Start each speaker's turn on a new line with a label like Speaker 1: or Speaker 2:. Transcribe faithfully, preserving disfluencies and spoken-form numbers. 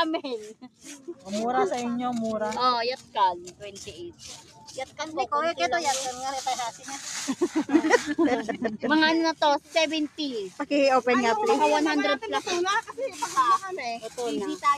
Speaker 1: amin.
Speaker 2: Mura sa inyo, mura.
Speaker 1: Oh, Yatkan, twenty-eight.
Speaker 3: Yatkan ko, kuya, kito yatkan nga rin tayo hasin niya.
Speaker 1: Mga ano na to, seventy.
Speaker 2: Paki-open nga, please.
Speaker 1: Mga one hundred plus.
Speaker 3: Kasi baka kami.
Speaker 1: Ito na.